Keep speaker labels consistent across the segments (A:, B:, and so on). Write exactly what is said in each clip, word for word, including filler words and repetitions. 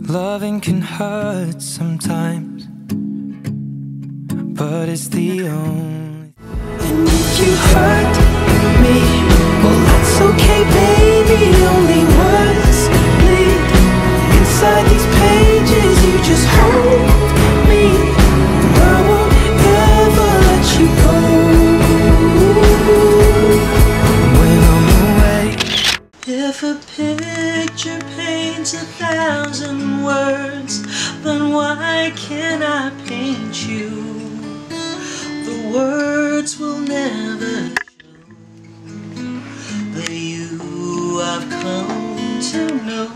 A: Loving can hurt sometimes, but it's the only. And if you hurt me, well that's okay, baby. Only words bleed inside these pages. You just hold me. I won't ever let you go. When I'm away, if a picture paints a thousand words, then why can't I paint you? The words will never show the you I've come to know.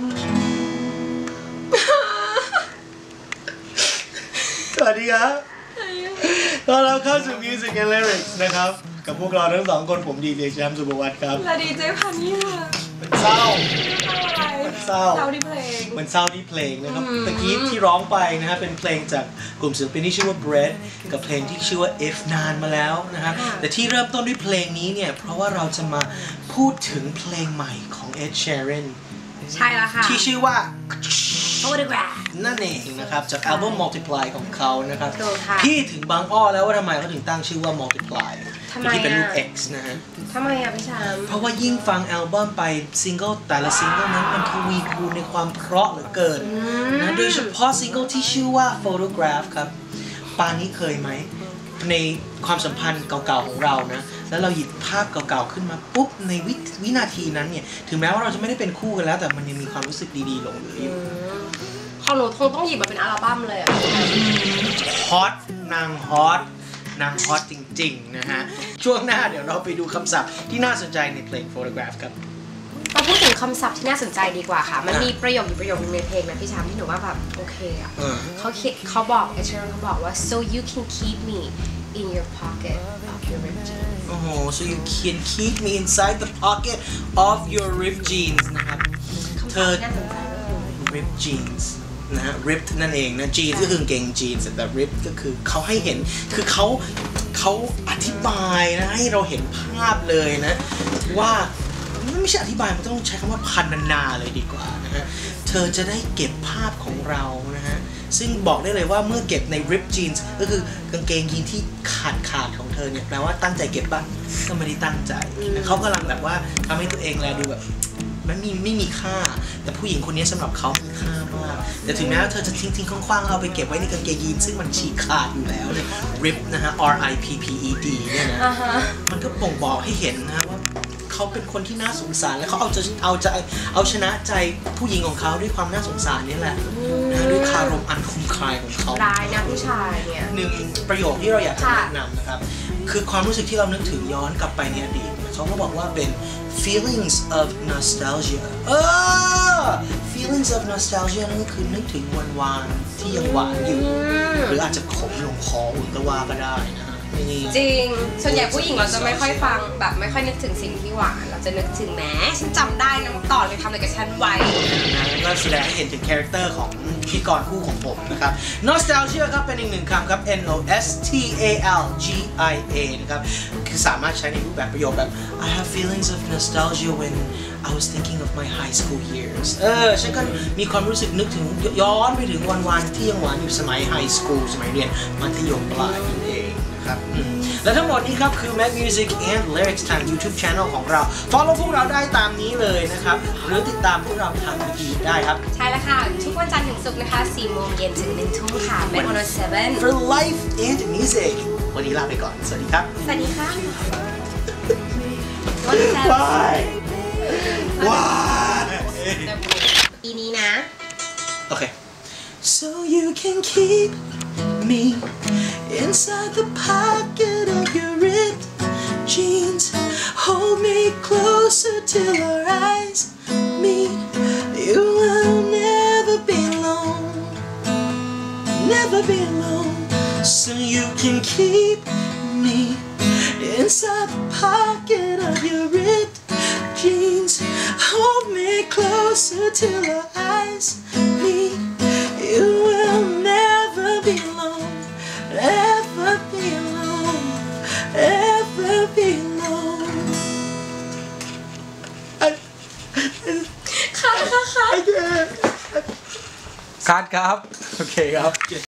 A: สวัสดีครับตอนเราเข้าสู่ Music and Lyrics นะครับกับพวกเราทั้งสองคนผมดีเจแชมป์สุภวัฒน์ครับ
B: และดีเจพันนี่ค่ะ
A: มันเศร้า
B: มันเศร้าเศร้าที่เพลง
A: มันเศร้าที่เพลงนะครับเมื่อกี้ที่ร้องไปนะฮะเป็นเพลงจากกลุ่มศิลปินที่ชื่อว่า Bread กับเพลงที่ชื่อว่า If นานมาแล้วนะฮะแต่ที่เริ่มต้นด้วยเพลงนี้เนี่ยเพราะว่าเราจะมาพูดถึงเพลงใหม่ของ Ed Sheeran
B: ใช่แล้วค่ะ
A: ที่ชื่อว่า
B: Photograph
A: นั่นเองนะครับจากอัลบั้ม Multiply ของเขานะครับพี่ถึงบางอ้อแล้วว่าทำไมเขาถึงตั้งชื่อว่า Multiply ที่เป็นรูป X นะฮะ
B: ทำไมอ่ะพี่ชาม
A: เพราะว่ายิ่งฟังอัลบั้มไปซิงเกิลแต่ละซิงเกิลนั้นมันทวีคูณในความเพราะเหลือเกินนะโดยเฉพาะซิงเกิลที่ชื่อว่า Photograph ครับปานนี้เคยไหมในความสัมพันธ์เก่าๆของเรานะแล้วเราหยิบภาพเก่าๆขึ้นมาปุ๊บในวิวินาทีนั้นเนี่ยถึงแม้ว่าเราจะไม่ได้เป็นคู่กันแล้วแต่มันยังมีความรู้สึกดีๆหลงเหลืออยู่
B: ของหนูคงต้องหยิบมาเป็นอัลบั้มเลยอ่ะ
A: ฮอตนางฮอตนางฮอตจริงๆนะฮะช่วงหน้าเดี๋ยวเราไปดูคำศัพท์ที่น่าสนใจในเพลง Photograph ครับ
B: มาพูดถึงคำศัพท์ที่น่าสนใจดีกว่าค่ะมันมีประโยคอยู่ประโยคนึงในเพลงนะพี่ชามที่หนูว่าแบบโอเคอ่ะเขาเขาบอกเอเชอร์เขาบอกว่า so you can keep me in your pocket of your ripped jeans
A: โอ้โห so you can keep me inside the pocket of your ripped jeans นะครับ
B: เธอน่าสนใจ
A: ripped jeans นะฮะ ripped นั่นเองนะ jeans ก็คือกางเกง jeans แต่ ripped ก็คือเขาให้เห็นคือเขาเขาอธิบายนะให้เราเห็นภาพเลยนะว่าไม่ใช่อธิบายมันต้องใช้คำว่าพันนาเลยดีกว่านะฮะเธอจะได้เก็บภาพของเรานะฮะซึ่งบอกได้เลยว่าเมื่อเก็บใน ripped jeans ก็คือกางเกงยีนที่ขาดขาดของเธอเนี่ยแปลว่าตั้งใจเก็บบ้างก็ไม่ได้ตั้งใจเขากำลังแบบว่าทำให้ตัวเองแลดูแบบมันมีไม่มีค่าแต่ผู้หญิงคนนี้สำหรับเขามีค่ามากแต่ถึงแม้ว่าเธอจะทิ้งทิ้งคว้างๆเอาไปเก็บไว้ในกางเกงยีนซึ่งมันฉีกขาดอยู่แล้วเนี่ย rip นะฮะ R I P P E D เนี่ยนะมันก็บ่งบอกให้เห็นนะว่าเขาเป็นคนที่น่าสงสารและเขาเอาจะเอาใจเอาชนะใจผู้หญิงของเขาด้วยความน่าสงสารนี่แหละนะด้วยคารมอันคุ้มคายของเขา
B: ร้ายนะผู้ชายเนี่ย
A: หนึ่งประโยคที่เราอยากจะแนะนำนะครับคือความรู้สึกที่เรานึกถึงย้อนกลับไปในอดีตเขาก็บอกว่าเป็น feelings of nostalgia เออ feelings of nostalgia นั่นก็คือนึกถึงวันวานที่ยังหวานอยู่หรืออาจจะขมลงคออุ่นก็ว่าก็ได้นะ
B: จริงส่วนใหญ่ผู้หญิงเราจะไม่ค่อยฟังแบบไม่ค่อยนึกถึงสิ่งที่หวานเราจะนึกถึงแหมฉันจำได้น้ำต่อเลยทำอะไรกับฉันไว้
A: นั่นแสดงให้เห็นถึงคาแรคเตอร์ของพิธีกรคู่ของผมนะครับ nostalgia ครับเป็นอีกหนึ่งคำครับ N O S T A L G I A นะครับคือสามารถใช้ในรูปแบบประโยคแบบ I have feelings of nostalgia when I was thinking of my high school years เออฉันก็มีความรู้สึกนึกถึงย้อนไปถึงวันวานที่ยังหวานอยู่สมัย high school สมัยเรียนมัธยมปลายนั่นเองและทั้งหมดนี้ครับคือ Mac Music and Lyrics ทาง YouTube Channel ของเรา follow พวกเราได้ตามนี้เลยนะครับหรือติดตามพวกเราทาง YouTube ได้ครับ
B: ใช่แล้วค่ะทุกวันจันทร์ถึงศุกร์นะคะสี่โมงเย็นถึงหนึ่งทุ่มค่ะ Mac หนึ่งศูนย์เจ็ด
A: for life and music วันนี้ลาไปก่อนสวัสดีครับ
B: สวัสดีค่ะ
A: Bye ว้า
B: ปีนี้นะ
A: โอเค so you can keep me inside the pocket of your ripped jeans hold me closer till our eyes meet you will never be alone never be alone so you can keep me inside the pocket of your ripped jeans hold me closer till our eyes meet you will never be alone ever be alone ever be alone
B: ค่ะค่ะค่ะ
A: คัดครับโอเคครับ